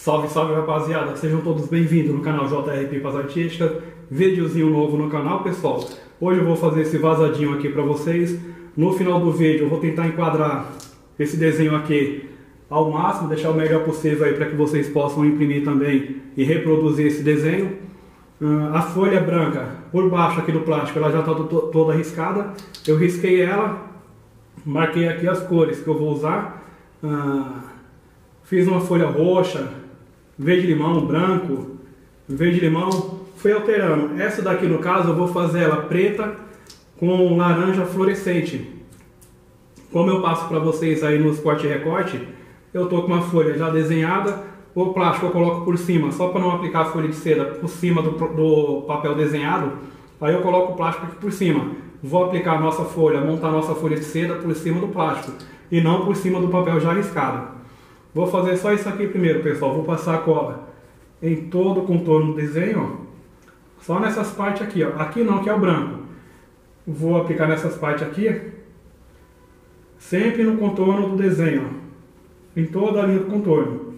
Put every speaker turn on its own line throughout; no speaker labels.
Salve, salve rapaziada, sejam todos bem-vindos no canal JR Pipas Artísticas. Videozinho novo no canal, pessoal. Hoje eu vou fazer esse vazadinho aqui pra vocês. No final do vídeo eu vou tentar enquadrar esse desenho aqui ao máximo, deixar o melhor possível aí para que vocês possam imprimir também e reproduzir esse desenho. A folha branca por baixo aqui do plástico, ela já está toda riscada. Eu risquei ela, marquei aqui as cores que eu vou usar. Fiz uma folha roxa, verde-limão, branco, verde-limão. Fui alterando. Essa daqui no caso eu vou fazer ela preta com laranja fluorescente. Como eu passo para vocês aí nos corte e recorte, eu tô com uma folha já desenhada. O plástico eu coloco por cima, só para não aplicar a folha de seda por cima do papel desenhado. Aí eu coloco o plástico aqui por cima. Vou aplicar a nossa folha, montar a nossa folha de seda por cima do plástico e não por cima do papel já riscado. Vou fazer só isso aqui primeiro, pessoal. Vou passar a cola em todo o contorno do desenho, ó. Só nessas partes aqui, ó. Aqui não, que é o branco. Vou aplicar nessas partes aqui, sempre no contorno do desenho, ó. Em toda a linha do contorno.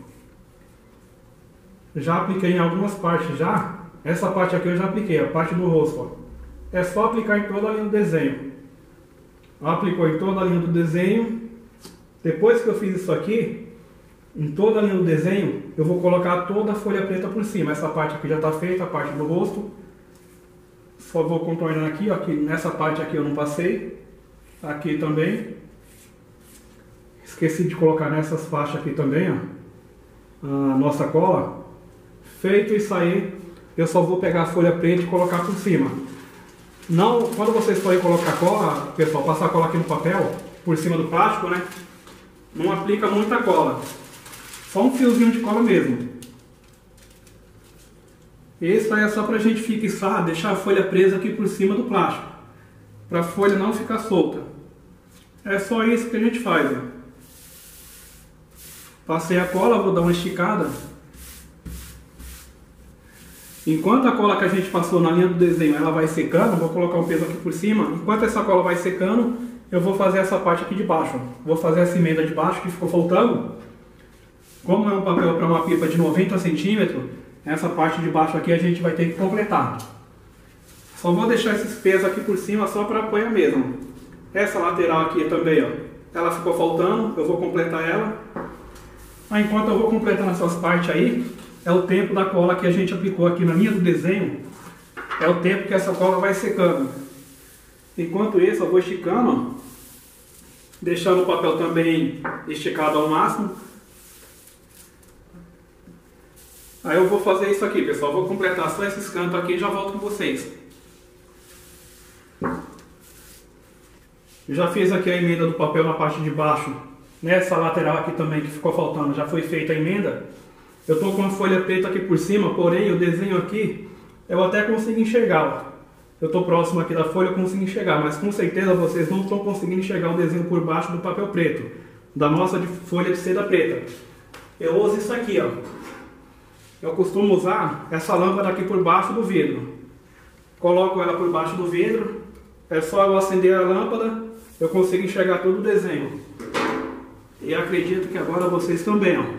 Já apliquei em algumas partes já. Essa parte aqui eu já apliquei, a parte do rosto, ó. É só aplicar em toda a linha do desenho. Aplicou em toda a linha do desenho. Depois que eu fiz isso aqui, em toda a linha do desenho, eu vou colocar toda a folha preta por cima. Essa parte aqui já está feita, a parte do rosto. Só vou contornando aqui, ó, aqui, nessa parte aqui eu não passei. Aqui também. Esqueci de colocar nessas faixas aqui também, ó, a nossa cola. Feito isso aí, eu só vou pegar a folha preta e colocar por cima. Não, quando vocês forem colocar cola, pessoal, passar a cola aqui no papel, por cima do plástico, né? Não aplica muita cola. Só um fiozinho de cola mesmo. Isso aí é só para a gente fixar, deixar a folha presa aqui por cima do plástico, para a folha não ficar solta. É só isso que a gente faz, ó. Passei a cola, vou dar uma esticada. Enquanto a cola que a gente passou na linha do desenho ela vai secando, vou colocar o peso aqui por cima. Enquanto essa cola vai secando, eu vou fazer essa parte aqui de baixo. Vou fazer essa emenda de baixo que ficou faltando. Como é um papel para uma pipa de 90 centímetros, essa parte de baixo aqui a gente vai ter que completar. Só vou deixar esses pesos aqui por cima só para apoiar mesmo. Essa lateral aqui também, ó, ela ficou faltando, eu vou completar ela. Mas enquanto eu vou completando essas partes aí, é o tempo da cola que a gente aplicou aqui na linha do desenho. É o tempo que essa cola vai secando. Enquanto isso eu vou esticando, ó, deixando o papel também esticado ao máximo. Aí eu vou fazer isso aqui, pessoal. Vou completar só esses cantos aqui e já volto com vocês. Já fiz aqui a emenda do papel na parte de baixo. Nessa lateral aqui também que ficou faltando, já foi feita a emenda. Eu estou com uma folha preta aqui por cima, porém o desenho aqui eu até consigo enxergar, ó. Eu estou próximo aqui da folha, eu consigo enxergar, mas com certeza vocês não estão conseguindo enxergar o desenho por baixo do papel preto, da nossa folha de seda preta. Eu uso isso aqui, ó. Eu costumo usar essa lâmpada aqui por baixo do vidro. Coloco ela por baixo do vidro. É só eu acender a lâmpada, eu consigo enxergar todo o desenho. E acredito que agora vocês também, ó,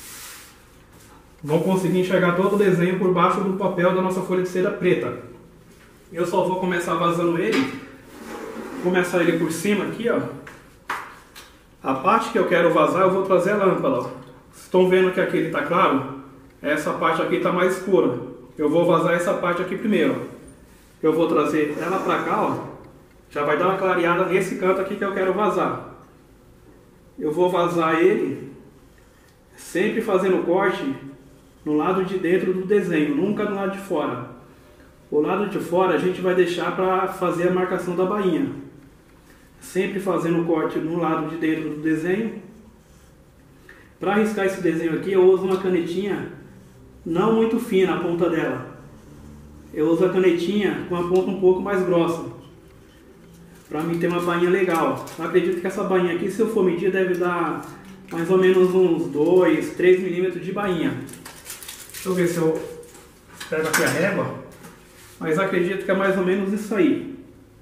vão conseguir enxergar todo o desenho por baixo do papel da nossa folha de seda preta. Eu só vou começar vazando ele. Começar ele por cima aqui, ó. A parte que eu quero vazar, eu vou trazer a lâmpada, ó. Estão vendo que aqui ele está claro? Essa parte aqui está mais escura. Eu vou vazar essa parte aqui primeiro, ó. Eu vou trazer ela para cá, ó. Já vai dar uma clareada nesse canto aqui que eu quero vazar. Eu vou vazar ele sempre fazendo corte no lado de dentro do desenho, nunca no lado de fora. O lado de fora a gente vai deixar para fazer a marcação da bainha. Sempre fazendo corte no lado de dentro do desenho. Para riscar esse desenho aqui eu uso uma canetinha não muito fina a ponta dela. Eu uso a canetinha com a ponta um pouco mais grossa, para mim ter uma bainha legal. Eu acredito que essa bainha aqui, se eu for medir, deve dar mais ou menos uns 2, 3 milímetros de bainha. Deixa eu ver se eu pego aqui a régua, mas acredito que é mais ou menos isso aí.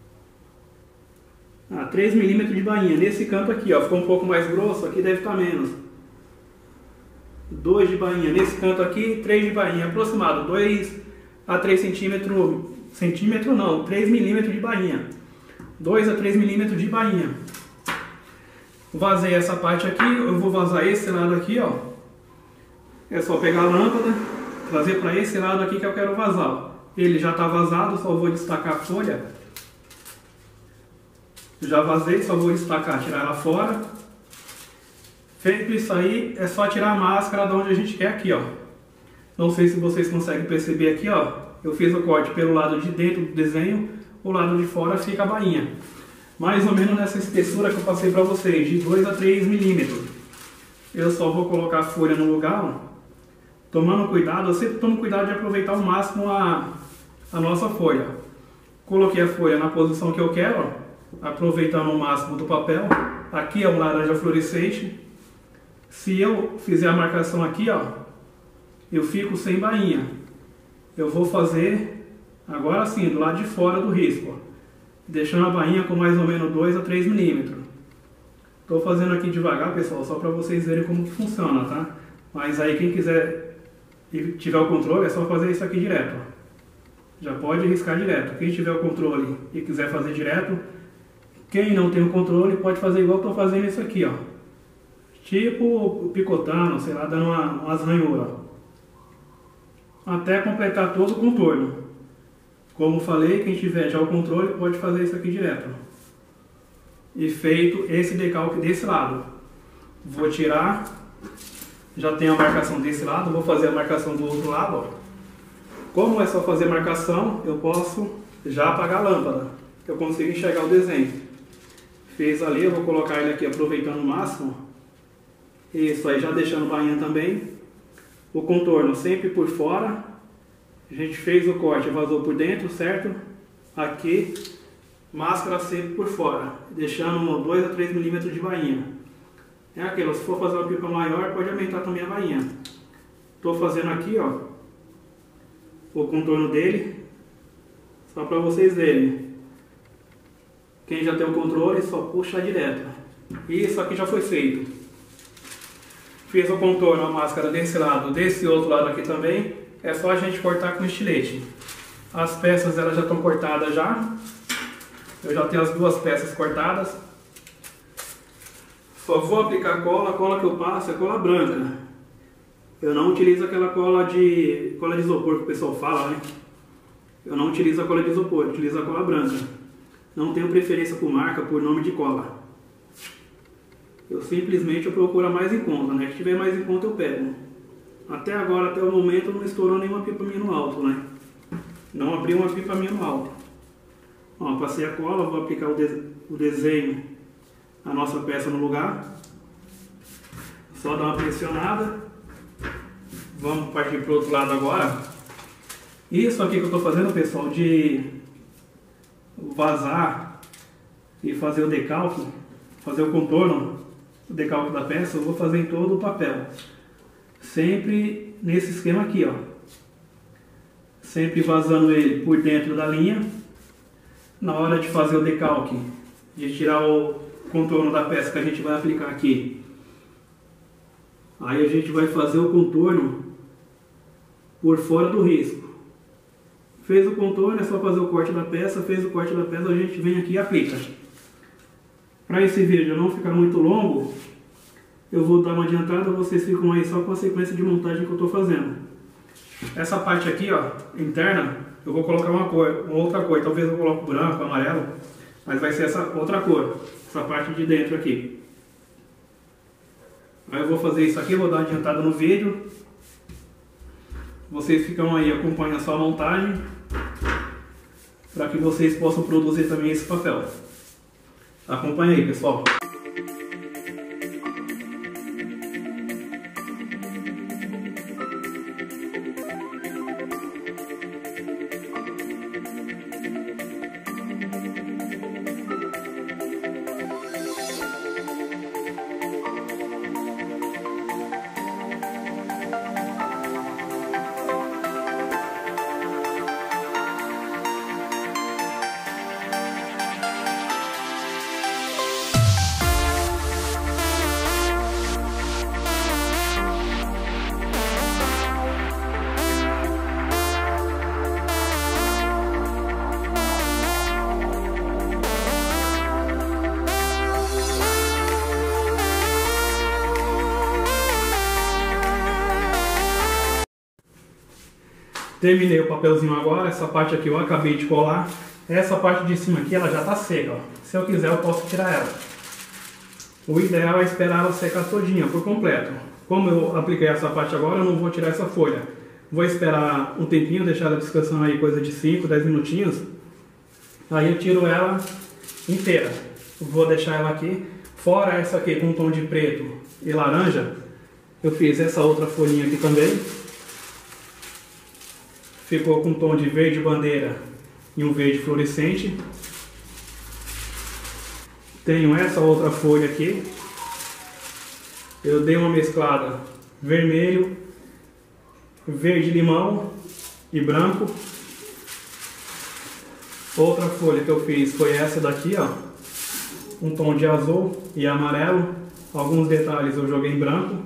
3 milímetros de bainha. Nesse canto aqui, ó, ficou um pouco mais grosso, aqui deve estar menos. 2 de bainha. Nesse canto aqui, 3 de bainha. Aproximado, 2 a 3 centímetros. Centímetro não, 3 milímetros de bainha. 2 a 3 milímetros de bainha. Vazei essa parte aqui, eu vou vazar esse lado aqui, ó. É só pegar a lâmpada, trazer para esse lado aqui que eu quero vazar, ó. Ele já está vazado, só vou destacar a folha. Já vazei, só vou destacar, tirar ela fora. Feito isso aí, é só tirar a máscara de onde a gente quer aqui, ó. Não sei se vocês conseguem perceber aqui, ó. Eu fiz o corte pelo lado de dentro do desenho, o lado de fora fica a bainha. Mais ou menos nessa espessura que eu passei para vocês, de 2 a 3 milímetros. Eu só vou colocar a folha no lugar, ó. Tomando cuidado, eu sempre tomo cuidado de aproveitar ao máximo a nossa folha. Coloquei a folha na posição que eu quero, ó, aproveitando o máximo do papel. Aqui é um laranja fluorescente. Se eu fizer a marcação aqui, ó, eu fico sem bainha. Eu vou fazer agora sim, do lado de fora do risco, ó, deixando a bainha com mais ou menos 2 a 3 milímetros. Estou fazendo aqui devagar, pessoal, só para vocês verem como que funciona, tá? Mas aí quem quiser e tiver o controle, é só fazer isso aqui direto, ó. Já pode riscar direto. Quem tiver o controle e quiser fazer direto, quem não tem o controle pode fazer igual eu estou fazendo isso aqui, ó. Tipo picotando, sei lá, dando umas ranhuras, ó. Até completar todo o contorno. Como falei, quem tiver já o controle pode fazer isso aqui direto, ó. E feito esse decalque desse lado, vou tirar. Já tenho a marcação desse lado, vou fazer a marcação do outro lado, ó. Como é só fazer marcação, eu posso já apagar a lâmpada. Eu consigo enxergar o desenho. Fez ali, eu vou colocar ele aqui aproveitando o máximo. Isso aí, já deixando bainha também. O contorno sempre por fora. A gente fez o corte, vazou por dentro, certo? Aqui, máscara sempre por fora, deixando 2 a 3 milímetros de bainha. É aquilo, se for fazer uma pipa maior, pode aumentar também a bainha. Estou fazendo aqui, ó, o contorno dele, só para vocês verem. Quem já tem o controle, só puxa direto. E isso aqui já foi feito. Fiz o contorno, a máscara desse lado, desse outro lado aqui também. É só a gente cortar com estilete. As peças elas já estão cortadas já. Eu já tenho as duas peças cortadas. Só vou aplicar cola, a cola que eu passo é cola branca. Eu não utilizo aquela cola de isopor que o pessoal fala, né? Eu não utilizo a cola de isopor, eu utilizo a cola branca. Não tenho preferência por marca, por nome de cola. Eu simplesmente procuro a mais em conta, né? Se tiver mais em conta eu pego. Até agora, até o momento, não estourou nenhuma pipa minha no alto, né? Não abri uma pipa minha no alto. Ó, passei a cola, vou aplicar o desenho, a nossa peça no lugar. Só dar uma pressionada. Vamos partir para o outro lado agora. Isso aqui que eu estou fazendo, pessoal, de vazar e fazer o decalque, fazer o contorno, o decalque da peça, eu vou fazer em todo o papel. Sempre nesse esquema aqui, ó. Sempre vazando ele por dentro da linha. Na hora de fazer o decalque, de tirar o contorno da peça que a gente vai aplicar aqui, aí a gente vai fazer o contorno por fora do risco. Fez o contorno, é só fazer o corte da peça. Fez o corte da peça, a gente vem aqui e aplica. Para esse vídeo não ficar muito longo, eu vou dar uma adiantada, vocês ficam aí só com a sequência de montagem que eu estou fazendo. Essa parte aqui, ó, interna, eu vou colocar uma outra cor. Talvez eu coloque branco, amarelo, mas vai ser essa outra cor, essa parte de dentro aqui. Aí eu vou fazer isso aqui, vou dar uma adiantada no vídeo. Vocês ficam aí, acompanham só a montagem, para que vocês possam produzir também esse papel. Acompanha aí, pessoal. Terminei o papelzinho agora, essa parte aqui eu acabei de colar. Essa parte de cima aqui ela já está seca, ó. Se eu quiser eu posso tirar ela. O ideal é esperar ela secar todinha, por completo. Como eu apliquei essa parte agora, eu não vou tirar essa folha. Vou esperar um tempinho, deixar ela descansando aí coisa de 5, 10 minutinhos. Aí eu tiro ela inteira. Vou deixar ela aqui. Fora essa aqui com um tom de preto e laranja, eu fiz essa outra folhinha aqui também. Ficou com um tom de verde bandeira e um verde fluorescente. Tenho essa outra folha aqui. Eu dei uma mesclada vermelho, verde limão e branco. Outra folha que eu fiz foi essa daqui, ó. Um tom de azul e amarelo. Alguns detalhes eu joguei em branco.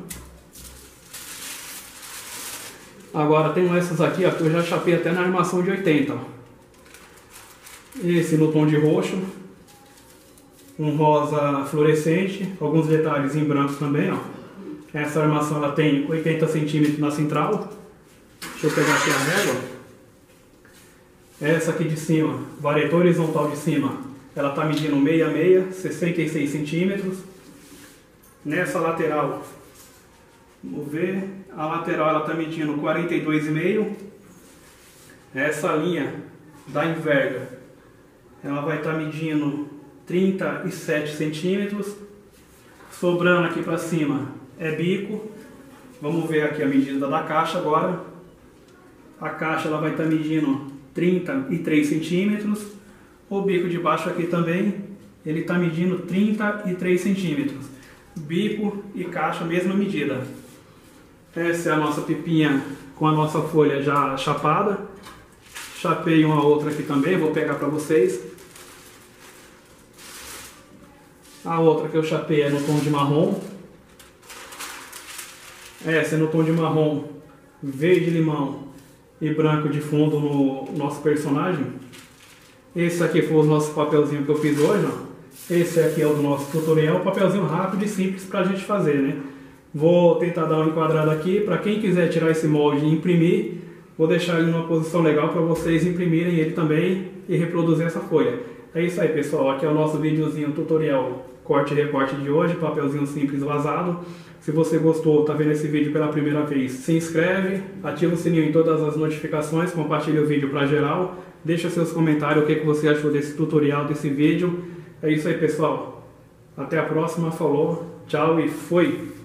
Agora tenho essas aqui, ó, que eu já chapei até na armação de 80. Ó. Esse no tom de roxo. Um rosa fluorescente. Alguns detalhes em branco também, ó. Essa armação ela tem 80 centímetros na central. Deixa eu pegar aqui a régua. Essa aqui de cima, vareta horizontal de cima, ela está medindo 66, 66 centímetros. Nessa lateral, vamos ver, a lateral ela está medindo 42,5. Essa linha da inverga, ela vai estar medindo 37 centímetros. Sobrando aqui para cima é bico. Vamos ver aqui a medida da caixa agora. A caixa ela vai estar medindo 33 centímetros. O bico de baixo aqui também, ele está medindo 33 centímetros. Bico e caixa, mesma medida. Essa é a nossa pipinha com a nossa folha já chapada. Chapei uma outra aqui também, vou pegar para vocês. A outra que eu chapei é no tom de marrom. Essa é no tom de marrom, verde limão e branco de fundo no nosso personagem. Esse aqui foi o nosso papelzinho que eu fiz hoje, ó. Esse aqui é o do nosso tutorial, papelzinho rápido e simples pra gente fazer, né? Vou tentar dar uma enquadrada aqui, para quem quiser tirar esse molde e imprimir, vou deixar ele numa posição legal para vocês imprimirem ele também e reproduzir essa folha. É isso aí, pessoal, aqui é o nosso videozinho tutorial corte e recorte de hoje, papelzinho simples vazado. Se você gostou, tá vendo esse vídeo pela primeira vez, se inscreve, ativa o sininho em todas as notificações, compartilha o vídeo para geral, deixa seus comentários o que você achou desse tutorial, desse vídeo. É isso aí, pessoal. Até a próxima, falou, tchau e fui!